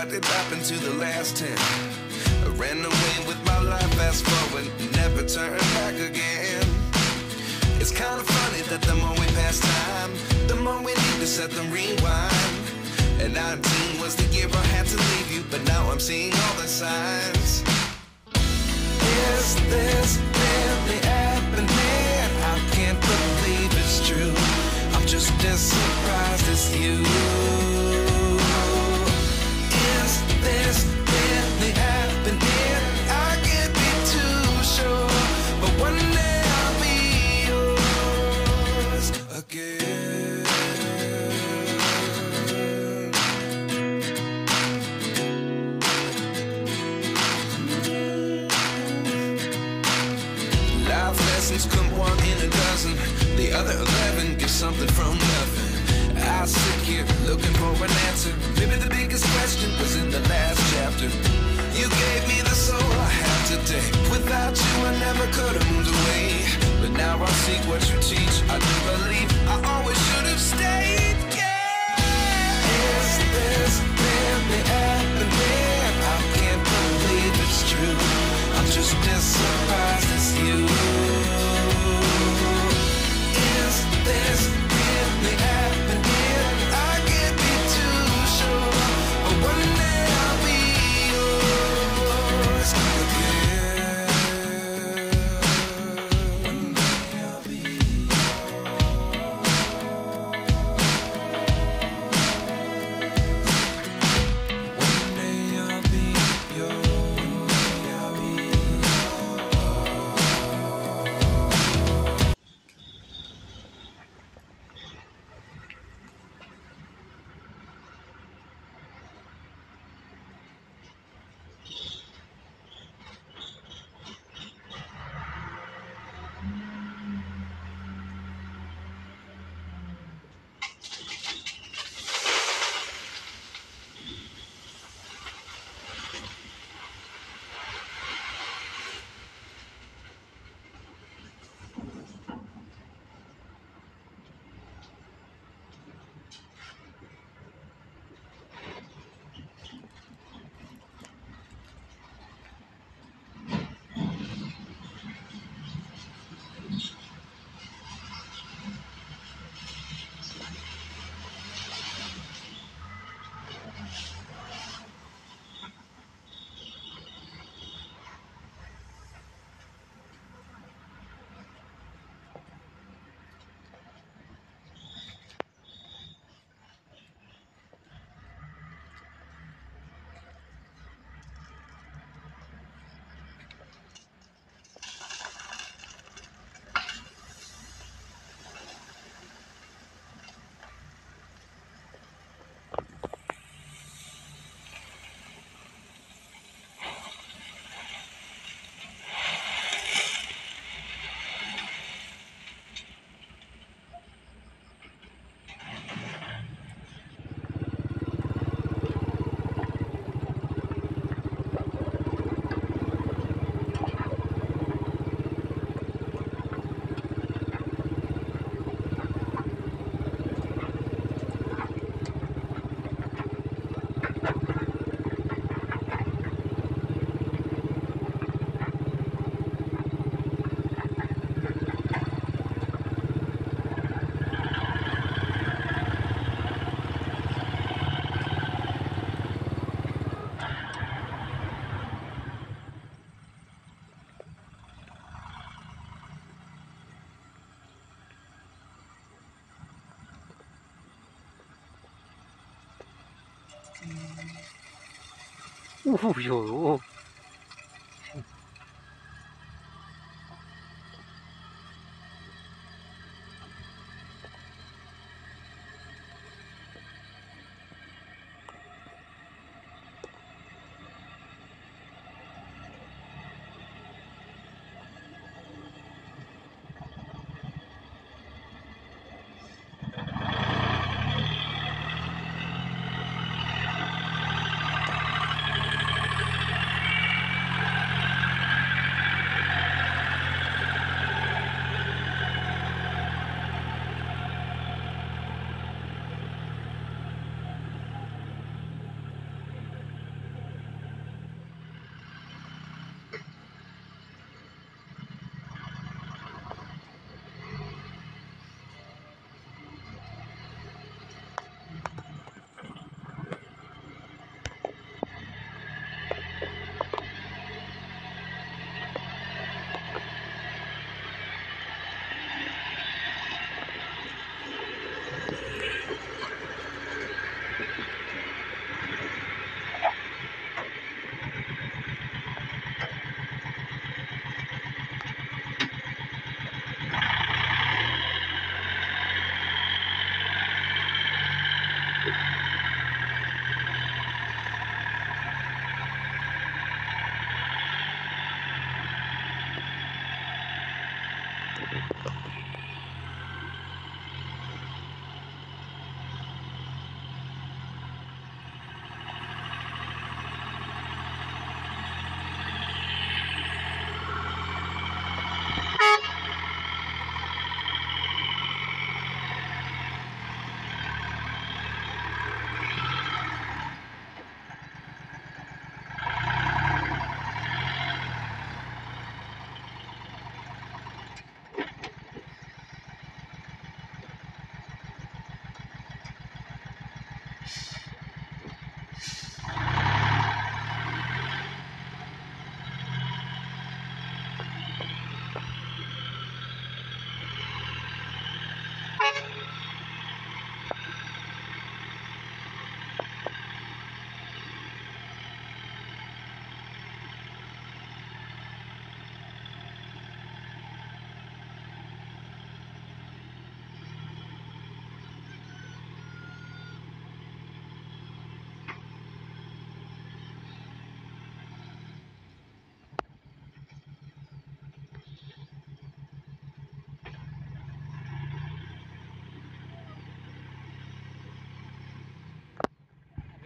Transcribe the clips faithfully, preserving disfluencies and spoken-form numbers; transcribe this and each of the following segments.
what did happen to the last ten? I ran away with my life, fast forward, never turn back again. It's kind of funny that the more we pass time, the more we need to set them rewind. And nineteen was the year I had to leave you, but now I'm seeing all the signs. Is this really happening? I can't believe it's true. I'm just as surprised as you. Is this really happening? I can't be too sure, but one day I'll be yours again. Life lessons come one in a dozen. The other eleven get something from nothing. I sit here looking for an answer. Maybe the biggest question was in the last chapter. You gave me the soul I have today. Without you I never could have moved away. But now I seek what you teach. I do believe I always should have stayed. Yeah. Is this really happening? I can't believe it's true. I'm just as surprised as you. Is this really happening? I can't be too sure, but one day I'll be yours again. One day I'll be yours. One day I'll be yours. One day I'll be yours. Ui dồi ôi.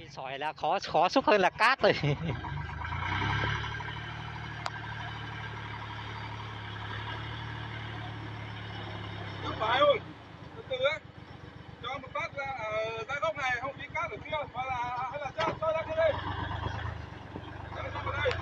sỏi là khó khó xúc hơn là cát rồi. Phải rồi, từ từ ấy, cho một phát ra ở ra góc này, không tí cát ở kia, hoặc là hay là cho cho ra kia đây, cho ra vào đây.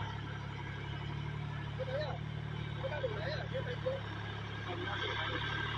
Cái đấy à? Cái đang đổ đấy à? Cái này chưa?